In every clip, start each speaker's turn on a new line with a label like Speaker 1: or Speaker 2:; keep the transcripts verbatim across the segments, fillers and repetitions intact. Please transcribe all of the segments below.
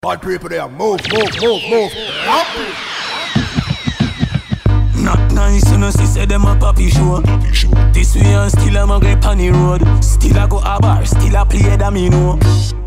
Speaker 1: All people there, move, move, move, move. Up.
Speaker 2: Not nice, you know, she said them a poppy show. This way and still I'm a grip on the road. Still I go a bar, still I play that me know.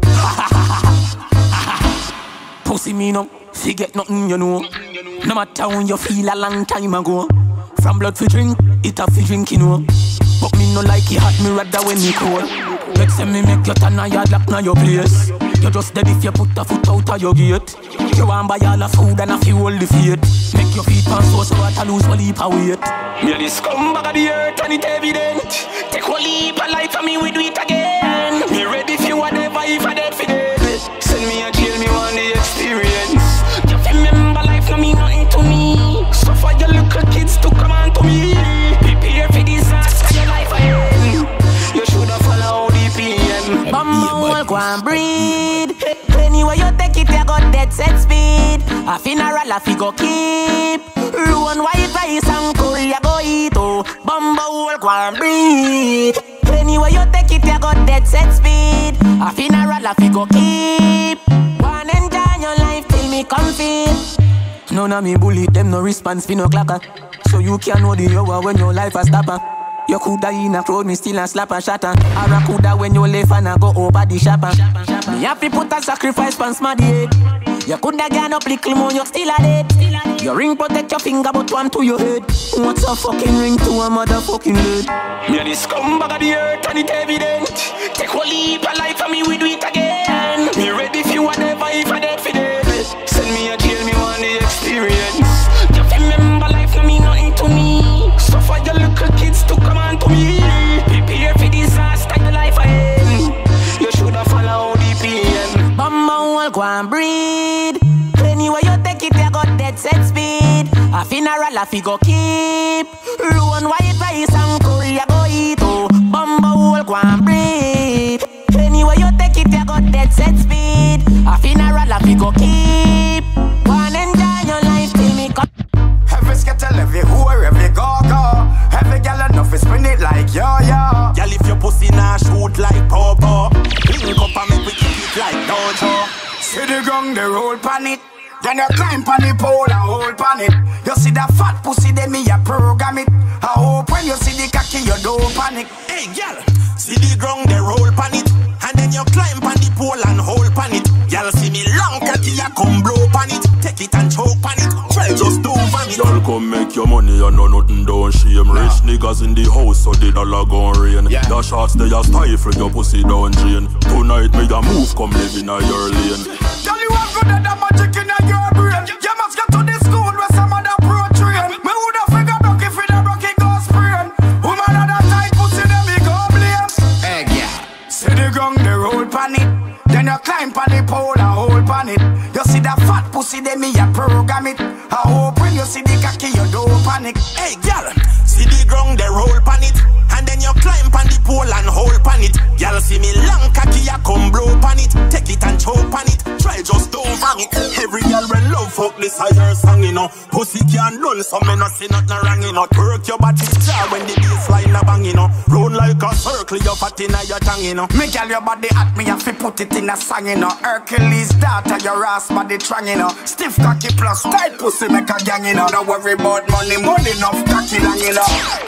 Speaker 2: Pussy me no, forget nothing you know. No matter when you feel a long time ago. From blood for drink, it a fi drink you know. But me no like it hot, me rather when me cold. Make say me make you turn a yard lock na your place. You just dead if you put a foot out of your gate. You want buy all the food and a few hold the fate. Make your feet pan so so that I lose one leap of weight. Me a the scumbag of the earth and it evident. Take one leap of life and me we do it again. Me ready for whatever if I dead for dead. Send me a jail, me want the experience. Just remember life no mean nothing to me. So for your little kids to come on to me. Prepare for disaster your life ahead. You shoulda follow the P M. Bamba wall go and breed. Anyway you take it, you got dead set speed. A funeral a fi go keep. Ruin white rice and curry you go eat. Oh, Bamba wall go and breed. Anyway you take it, you got dead set speed. A funeral a fi go keep. Wanna enjoy your life till me come feel. None of me bully them no response fi no clacker. So you can know the hour when your life a stopper. You coulda in a crowd, me still a slap and shatter. Or a coulda when you left and a go over the shopper. Me have to put a sacrifice for smarty head. You coulda gone up little more, you still a dead. Your ring protect your finger, but one to your head. What's a fucking ring to a motherfucking head? Me a the scumbag of the earth and it evident. Take one leap of life and me we do it again. Me ready for whatever if I dead for dead. Send me a jail, me want the experience. Just remember life no mean nothing to me. So for your little kids to come on to me. Prepare for disaster your life ahead. You shoulda follow the P M. Bamba wall go and breed. Anyway you take it, you got dead set speed. A funeral a fi go keep. Ruin white rice and curry you go eat. Oh, Bamba wall go and breed. Anyway you take it, you got dead set speed. A funeral a fi go keep. Wanna enjoy your life till me come.
Speaker 3: Every skettle, every whore, every go-go. Every gal enough is spin it like yo-yo.
Speaker 4: Gal if your pussy nah shoot like pawpaw. Link up and make we kick it like dojo.
Speaker 3: See the gong, the roll pan it. Then you climb pan the pole and hold pan it. You see that fat pussy, then me a program it. I hope when you see the cocky, you don't panic.
Speaker 4: Hey gal, see the ground, they roll pan it. And then you climb pan the pole and hold pan it. Gal see me long cocky, you come blow pan it. Take it and choke pan it. Try just do pan it.
Speaker 5: Y'all come make your money and know nothing don't shame. Rich nah. Niggas in the house so the dollar gon' rain. Yeah. The shots they a stifle your pussy down drain. Tonight me a move come live in a your lane.
Speaker 3: Girl you have good at the magic in your brain. You must get to the school where some other pro train. Me woulda figure broke if it a broke it go sprain. Woman at that tight pussy them me go blame. Hey yeah. See the gong they roll pan it. Then you climb pan the pole and hold pan it. You see that fat pussy then me a program it. I hope when you see the cocky you don't panic.
Speaker 4: Hey gal, see the ground they roll pan it. And then you climb pan the pole and hold pan it. Gal see me long cocky you come blow pan it. Take it and choke pan it. Try just don't hang it. Every gal when love fuck this higher song you know. Pussy can run so me not see nothing wrong you know. Twerk your body jar when the bassline a bang you know. Round like a circle you fat in your tongue you know.
Speaker 3: Me gal your body hot me have to put it in a song you know. Hercules daughter your ass body trang you know. Stiff cocky plus tight pussy make a gang you know. Don't worry about money, money enough cocky long you know.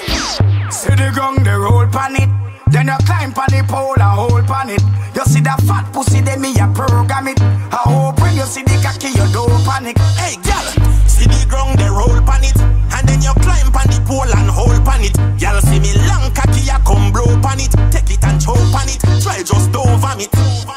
Speaker 3: See the gong, the roll pan it. Then you climb pan the pole and hold pan it. You see that fat pussy, then me a program it. I hope when you see the cocky, you don't panic.
Speaker 4: Hey gal, see the ground, they roll pan it. And then you climb pan the pole and hold pan it. Gal see me long cocky, you come blow pan it. Take it and choke pan it. Try just don't vomit.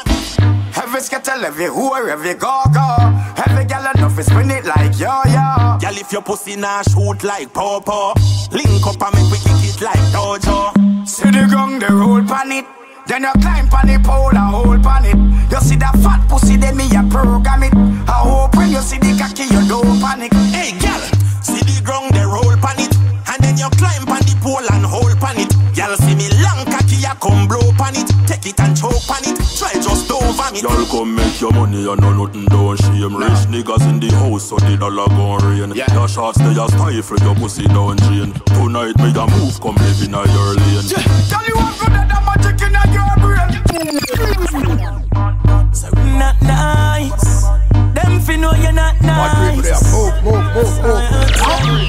Speaker 3: Every skettle, every whore, every go-go. Every gal enough is spin it like yo-yo.
Speaker 4: Gal if your pussy nah shoot like pawpaw. Link up and make we kick it like dojo.
Speaker 3: See the gong, they roll pan it. Then you climb pan the pole and hold pan it. You see that fat pussy, then me a program it. I hope when you see the cocky, you don't panic.
Speaker 4: Hey gal, see the ground, they roll pan it. And then you climb pan the pole and hold pan it. Gal see me long cocky, you come blow pan it. Take it and choke pan it. Try just don't vomit.
Speaker 5: Y'all come make your money and know nothing don't shame. Nah. Rich niggas in the house so the dollar gon' rain. Yeah. The shots they a stifle your pussy down drain. Tonight me a move come live in a your lane.
Speaker 3: Yeah. Girl you have good at the magic in your brain.
Speaker 2: Not nice.
Speaker 1: move, move.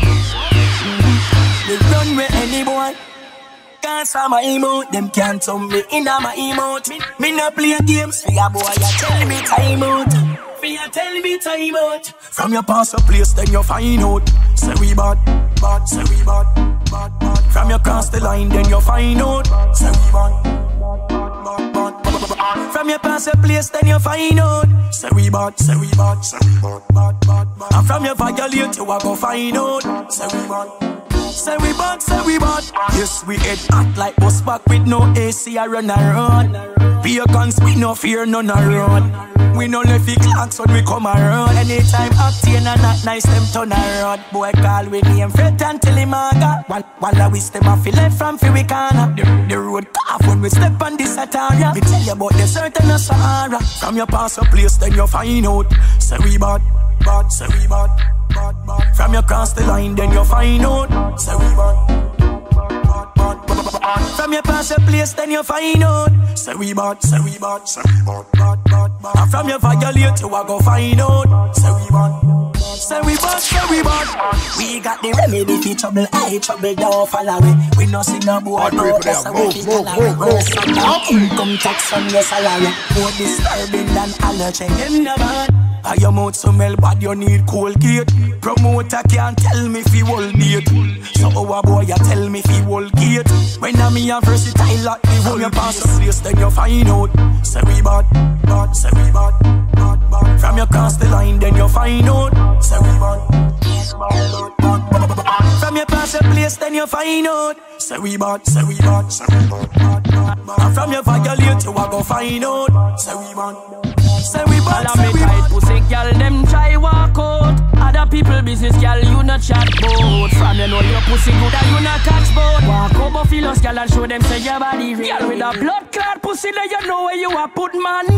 Speaker 2: They run with any boy. Can't saw my emote, them can't turn me in my emote. Me, me no play games, for your boy, you tell me time out. For you tell me time out. From your past a place, then you find out. Say we bad, bad, say we bad, bad, bad. From your cross the line, then you find out. Say we bad, bad, bad, bad. From your past a place, then you find out. Say we bad, say we bad, say we bad, bad, bad, bad. And from your violate, you a go find out. Say we bad. Say we bad, say we bad. Yes, we head hot like bus back with no A C. I run around. Be a guns, we no fear none around. We no left the clocks when we come around. Anytime octane and not nice, them turn around. Boy call with name Fred and tell him I got. While, while I wish them off, left from free we corner. The, the road cough when we step on this Atara. Me tell you about the certain Sahara. From your past a place, then you find out. Say we bad, bad, say we bad. Bad, bad. From your cross the line, then you find out. Say we bad, bad, bad, bad, bad. From your pass a place, then you find out. Say we bad, say we bad, say we bad, bad, bad, bad. And from your violate, you a go find out. Say we bad, say we bad, say we bad. We got the remedy for trouble, I trouble don't follow me. We no see no boy, no, that's how we feel like. Income tax on your salary, more disturbing than allergy. Them no bad. I your mouth smell bad, you need Colgate. Promoter can't tell me if he will date. So our boy, you tell me if he will gate. When I'm me a versatile like the whole you pass the place, then you find out. Say we bad, bad, say we bad, bad, bad. From your cross the line, then you find out. Say we bad, bad, bad, bad, bad. From your pass the place, then you find out. Say we bad, say we bad, say we bad, bad, bad, bad. And from your violate, you a go find out. Say we bad. Say we bad, say we bad.
Speaker 6: Pussy girl, them try walk out. Other people business, girl, you not chat bout. From you know your pussy good and you not catch bout. Walk over filos, girl, and show them say your body real. Girl with a blood clot pussy, then you know where you are put man.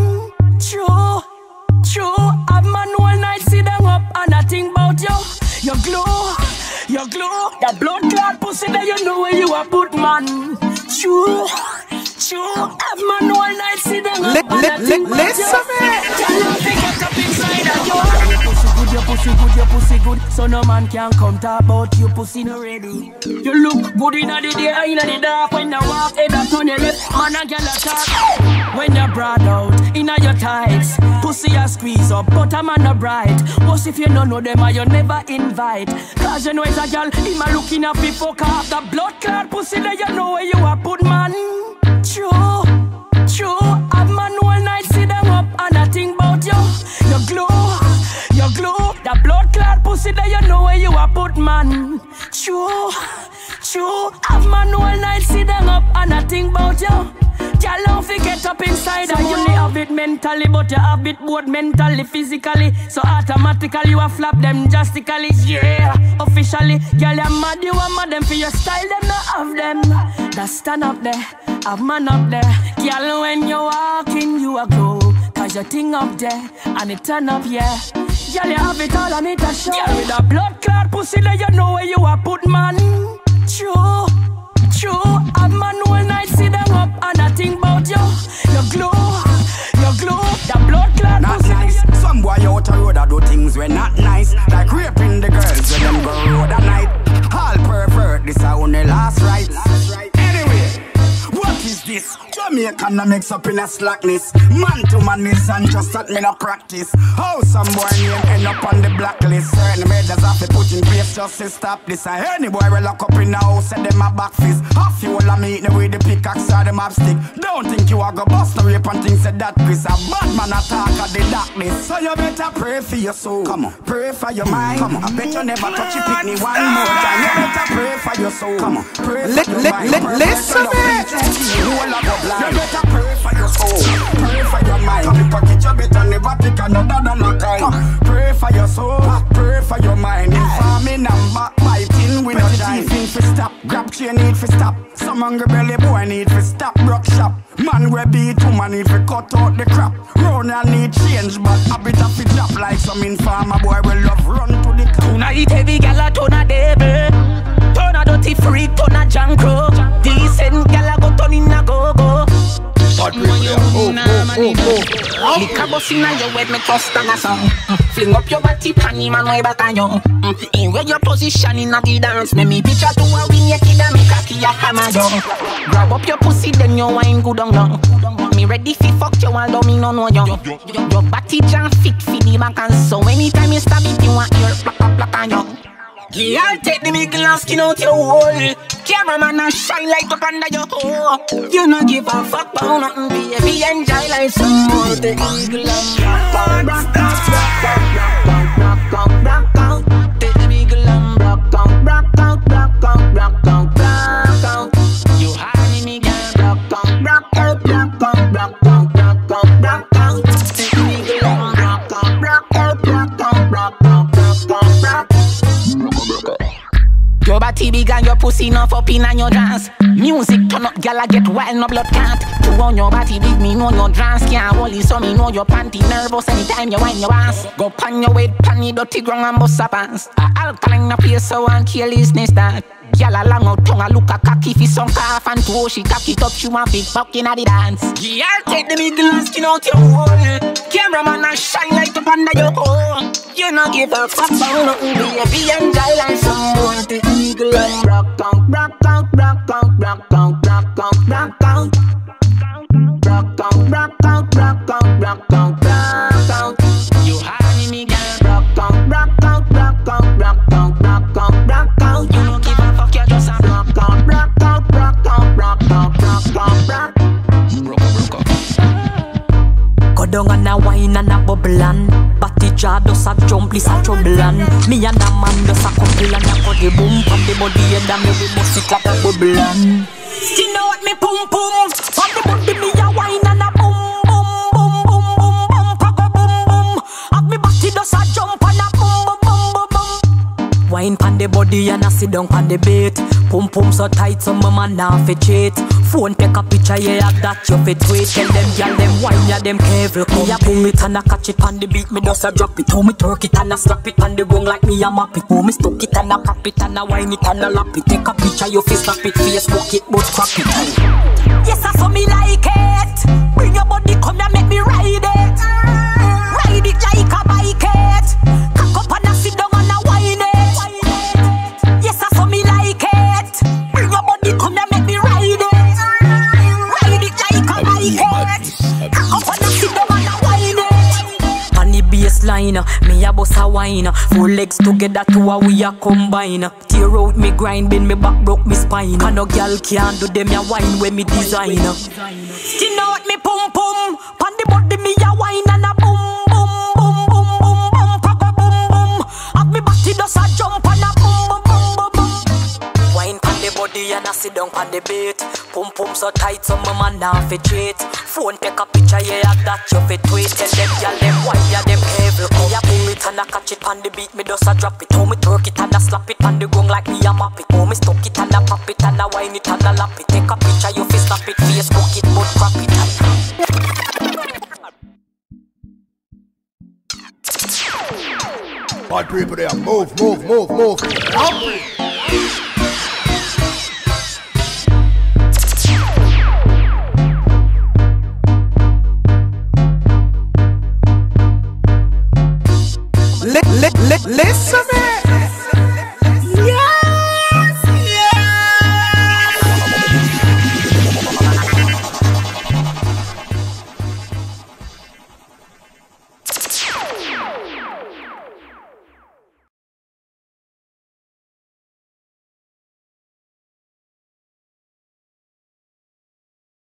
Speaker 6: True, true. Have man all night sit down up and I think about you. You glow, you glow. That blood clot pussy, then you know where you are put man. True. True, have man all night sit down up and I think about you. Listen, man. Tell you to get up inside of you. Pussy good, your pussy good, your pussy good. So no man can come talk about your pussy no ready. You look good in the day, in the dark. When you walk, head up on your left, man and girl attack. When you're broad out, in your tights, pussy a squeeze up, but a man a bright. What if you don't know them or you never invite? Cause you know it's a girl, him a looking up before off the blood clot pussy, then you know where you are put man. True, true. Have man all night sit down up and I think about you. You glow, you glow. That blood clot pussy, then you know where you are put man. True, true. Have man all night sit down up and I think about you. Girl, don't forget up inside. So you only have it mentally, but you have it both mentally, physically. So automatically you a flap them drastically. Yeah, officially. Girl, you're mad, you are mad them for your style, them not have them. That stand up there, have man up there. Girl, when you walking, you a glow. Cause your thing up there, and it turn up, yeah. Girl, you have it all, and it a show. Girl, with a blood clot pussy, then you know where you a put man. True, true. Have man all night sit down up and I think about you. You glow, you glow. The blood clot
Speaker 7: not
Speaker 2: pussy.
Speaker 7: Nice. Some boy out the road that do things when not nice. Like raping the girls when them go road at night. All pervert, this a only last right. Anyway, what is this? Jamaican that mix up in a slackness. Man to man is and just at me no practice. How some boy name end up on the blacklist. Certain measures have to put in place just to stop this. And any boy will lock up in the house and them a back fist. Half you all a meet the way the pickaxe or the map stick. Don't think you are go bust the rape and things said that Chris. A bad man attack at the darkness. So you better pray for your soul. Come on, pray for your mind. Come on, I bet you never touch your picnic one more time. You better pray for your soul. Come on, pray for your mind. Listen, man. You better pray for your soul, pray for your mind. Come pocket you better never pick another than a kind. Pray for your soul, pray for your mind. In farming and backbiting, we no shine. Need for stop, grab chain need for stop. Some hungry belly boy need for stop, rock shop. Man we beat woman need for cut out the crap. Run and need change, but habit of it drop like some informer boy will love run to the car.
Speaker 6: Tonight heavy gal a ton a devil, ton a dirty freak, ton a jankro. Decent gal a go turn in a go go.
Speaker 1: Bad people there. Move, move, move, move.
Speaker 8: Lick a bus inna your head, me trust on a song. Fling up your body, panty man, way back on you. In where your position in the dance, make me picture to a win your kid and me cocky a hammer down. Grab up your pussy, then your wine good on down. Me ready fi fuck you, although me no know you. Your body jam fit fi the back and so anytime you stab it, you want your plack up plack on you. Girl, take the middle and skin out your hole. Cameraman and shine light up under your hole. You no give a fuck about nothing, baby. Enjoy life some more. The eagle and rock out, rock out, rock out, rock out, rock out. Take the middle and rock out, rock out, rock out, rock out, rock out. You honey me girl, rock out, rock out, rock out, rock out, rock out, rock out. Take the middle and rock out, rock out, rock out, rock out, rock out, rock out. Your body big and your pussy enough up in and your dance. Music turn up, gyal get wild, no blood clot. To on your body big, me know your dance. Can't hold it, so me know your panty nervous anytime you wind your ass. Go pan your weight, pan the dirty ground and bust a pants. A alkaline a place so and kill his nest that. Gyal a long out tongue a look a cocky fi sunk off and toe she cock it up, she want big fuck inna the dance. Gyal take the middle and skin out your hole. Cameraman a shine light up under your hole. You no give a fuck about nothing, baby. Enjoy life some more. The eagle and rock out, rock out, rock out, rock out, rock out, rock out, rock out, rock out, rock out, rock out, rock out. You honey me girl, rock out, rock out, rock out, rock out, rock out, rock out. You no give a fuck, you just a rock out, rock out, rock out, rock out, rock out, rock. Go down and a wine and a bubble and Batty jaw does a jump, this a trouble and me and a man does a couple and a go the boom on the body and a me we must it like a bubble and you know what me pum pum on the body me a wine and a boom boom boom boom boom boom papa boom boom and me batty does a jump and a boom boom boom boom boom. Wine pan the body and a sit down pan the bait. Pum pum so tight so my man now fi cheat. Phone take a picture, yeah, that you fit tweet. Tell them, girl, them wine, yeah, them careful. Me a boom it and a catch it on the beat. Me just a drop it. Oh, me twerk it and a slap it on the gong like me a map it. Oh, me stuck it and a pop it and a wine it and a lap it. Take a picture, you fi snap it, Facebook it, but crap it. Yes, I saw me like it. Bring your body, come and make me ride it. Ride it like a bike it. Cock up and a sit down and a wine it. Yes, I saw me like it. Bring your body, come and make me ride it. Baseline, me a boss a wine. Four legs together to a we a combine. Tear out me grind, bend me back, broke me spine. And no girl can't do them a wine when me design. You know what me pum pum, pan the body me a wine and a boom boom boom boom boom boom, papa boom boom. And me body does a jump and a boom boom boom boom boom. Wine pan the body and a sit down pan the beat. Pum pum so tight so my man now fi cheat. Phone take a picture, yeah, that you fit tweet. Tell them, y'all, them why, yeah, them careful. Me a boom it and a catch it on the beat. Me just a drop it. Oh, me twerk it and a slap it on the gong like me a map it. Oh, me stuck it and a pop it and a wine it and a lap it. Take a picture, you fi snap it, Facebook it, but crap it.
Speaker 1: Bad people there. Move, move, move, move. Up.
Speaker 3: Li li li listen me.